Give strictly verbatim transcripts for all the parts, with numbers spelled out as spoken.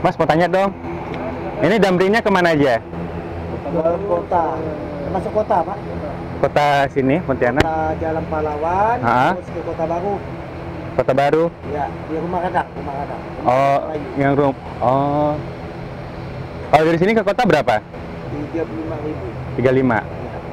Mas mau tanya dong, ini Damrinya kemana aja? Ke kota, masuk kota Pak. Kota sini, Pontianak? Kota Jalan Pahlawan, Ha? terus ke Kota Baru. Kota Baru? Ya, di Rumah Kadang, Rumah Kadang. Oh, yang room. Oh. Kalau dari sini ke kota berapa? tiga puluh lima ribu. tiga puluh lima.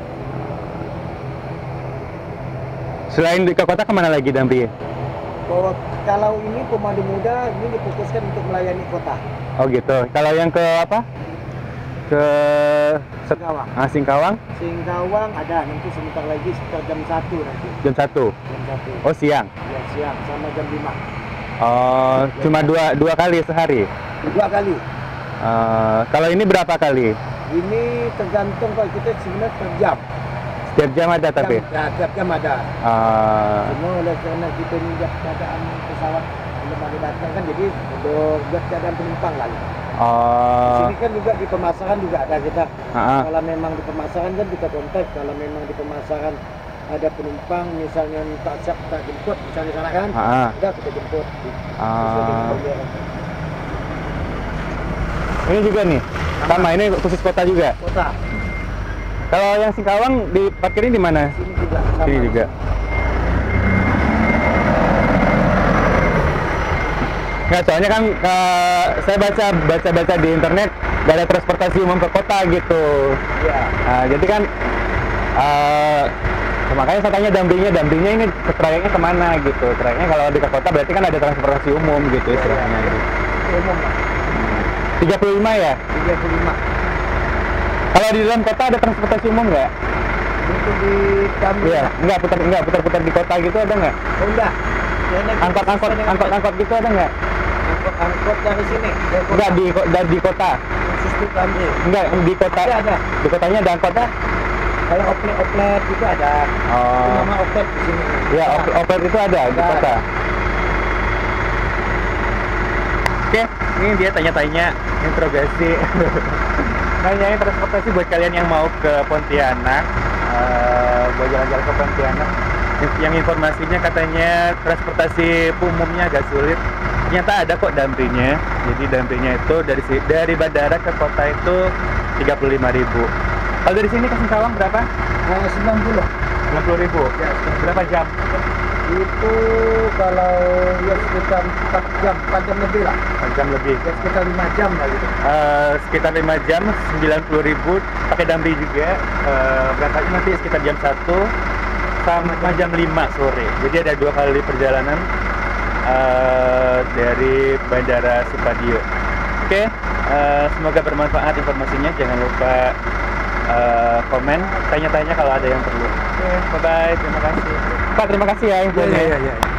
Selain di ke kota kemana lagi Damri? Kalau, kalau ini pemandu muda ini difokuskan untuk melayani kota. Oh gitu. Kalau yang ke apa? Ke Singkawang. Ah, Singkawang? Singkawang ada nanti sebentar lagi sekitar jam satu nanti. Jam satu. Jam satu. Oh siang. Ya, siang sama jam lima. Oh, cuma dua dua kali sehari. Dua kali. Uh, kalau ini berapa kali? Ini tergantung kalau kita sebenarnya per jam. Setiap jam ada tapi. Jam, ya, tiap jam ada. Uh, Cuma oleh karena kita ini keadaan pesawat belum ada datang kan, jadi untuk buat keadaan penumpang lah. oh. Di sini kan juga di pemasaran juga ada kita. Uh-uh. Kalau memang di pemasaran kan kita kontak. Kalau memang di pemasaran ada penumpang misalnya tak siap tak jemput misalnya sana kan, Uh-uh. udah kita jemput. Uh. Ini juga nih, sama ini khusus kota juga. Kota. Kalau yang Singkawang diparkirin di mana? Sini juga. Sama. Sini juga. Nggak, soalnya kan uh, saya baca baca baca di internet gak ada transportasi umum ke kota gitu. Iya. Nah, jadi kan uh, makanya saya tanya Damrinya, Damrinya ini ke trayeknya kemana gitu. Trayeknya kalau di ke kota berarti kan ada transportasi umum gitu istilahnya. Ya, ya. Gitu. Umum lah. tiga puluh lima ya? tiga puluh lima. Kalau di dalam kota ada transportasi umum nggak? Untuk di Damri. Iya, nggak putar nggak putar-putar di kota gitu ada nggak? Oh, enggak. Angkot-angkot angkot-angkot gitu ada nggak? Angkot dari sini. Dari kota. Nggak di dari di kota. Khusus di Damri. Nggak di kota. Ada, ada. Di kotanya ada angkotnya? Kalau oplet-oplet itu ada. Oh. Itu nama oplet di sini. Ya, op- oplet itu ada di kota. Oke, ini dia tanya-tanya interogasi. Nanyain transportasi buat kalian yang mau ke Pontianak, uh, buat jalan-jalan ke Pontianak. Yang informasinya katanya transportasi umumnya agak sulit. Ternyata ada kok Damrinya. Jadi Damrinya itu dari dari bandara ke kota itu tiga puluh lima ribu. Kalau dari sini ke Singkawang berapa? Nah, sembilan puluh. enam puluh ribu. Ya, berapa jam? Itu kalau ya sekitar empat jam, empat jam lebih lah. empat jam lebih. Ya, sekitar lima jam lah gitu. Uh, sekitar lima jam, sembilan puluh ribu, pakai Damri juga. Uh, berangkatnya nanti sekitar jam satu sama jam lima sore. Jadi ada dua kali perjalanan uh, dari Bandara Supadio. Oke, okay, uh, semoga bermanfaat informasinya. Jangan lupa uh, komen, tanya-tanya kalau ada yang perlu. Oke, okay, bye-bye, terima kasih. Pak, terima kasih ya infonya. Ya, ya, ya.